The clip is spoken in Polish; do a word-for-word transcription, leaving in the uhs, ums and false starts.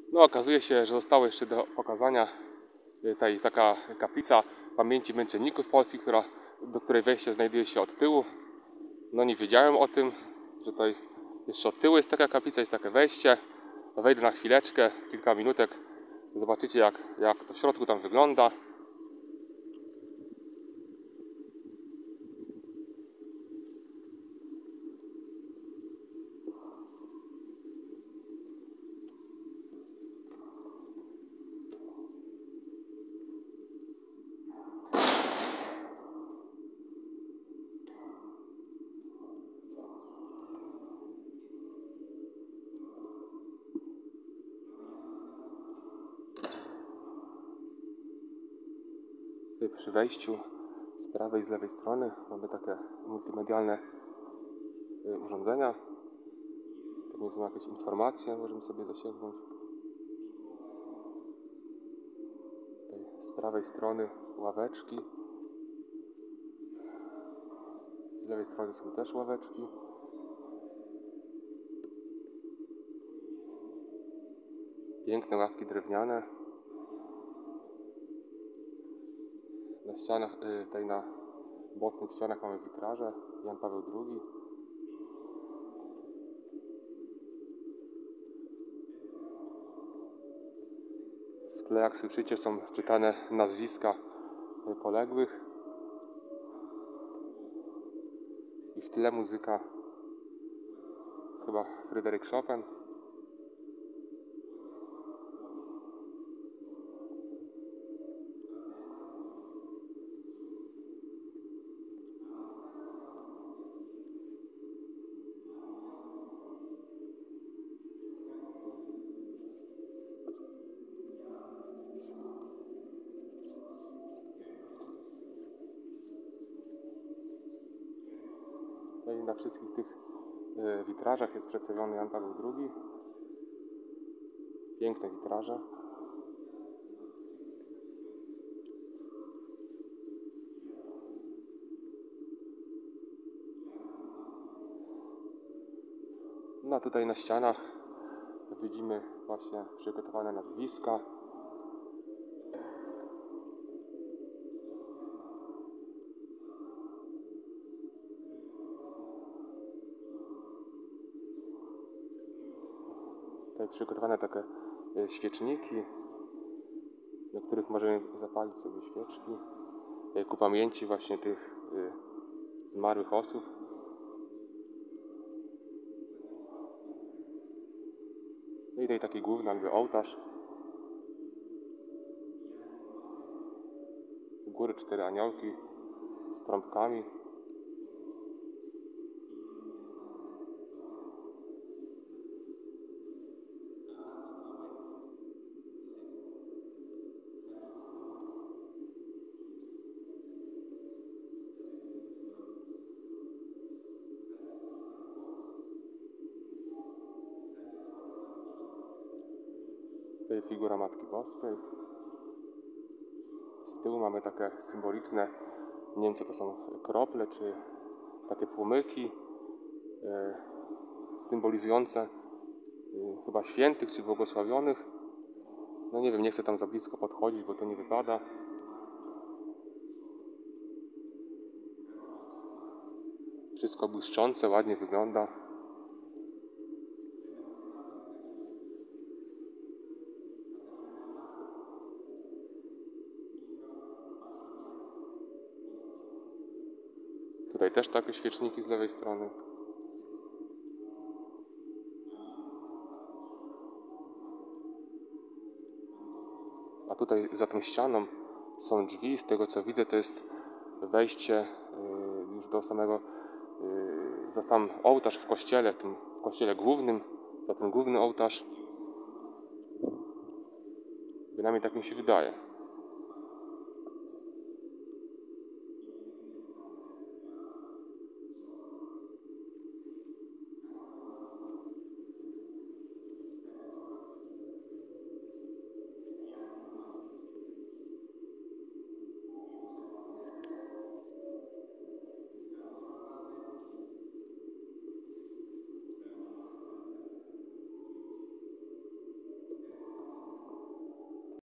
No, okazuje się, że zostało jeszcze do pokazania tutaj taka kaplica pamięci męczenników polskich, która, do której wejście znajduje się od tyłu. No, nie wiedziałem o tym, że tutaj jeszcze od tyłu jest taka kaplica, jest takie wejście. Wejdę na chwileczkę, kilka minutek, zobaczycie jak, jak to w środku tam wygląda. Tutaj przy wejściu z prawej i z lewej strony mamy takie multimedialne urządzenia. Pewnie są jakieś informacje, możemy sobie zasięgnąć. Tutaj z prawej strony ławeczki. Z lewej strony są też ławeczki. Piękne ławki drewniane. Na ścianach, tutaj na bocznych ścianach mamy witraże. Jan Paweł drugi. W tle, jak słyszycie, są czytane nazwiska poległych. I w tle muzyka chyba Fryderyk Chopin. Tutaj na wszystkich tych witrażach jest przedstawiony Jan Paweł drugi. Piękne witraże. No a tutaj na ścianach widzimy właśnie przygotowane nazwiska. Tutaj przygotowane takie świeczniki, na których możemy zapalić sobie świeczki ku pamięci właśnie tych zmarłych osób. No i tutaj taki główny jakby ołtarz. U góry cztery aniołki z trąbkami. Tutaj figura Matki Boskiej. Z tyłu mamy takie symboliczne, nie wiem co to są, krople czy takie płomyki e, symbolizujące e, chyba świętych czy błogosławionych. No nie wiem, nie chcę tam za blisko podchodzić, bo to nie wypada. Wszystko błyszczące, ładnie wygląda. Tutaj też takie świeczniki z lewej strony. A tutaj za tą ścianą są drzwi. Z tego co widzę, to jest wejście już do samego, za sam ołtarz w kościele, tym w kościele głównym, za ten główny ołtarz. Bynajmniej tak mi się wydaje.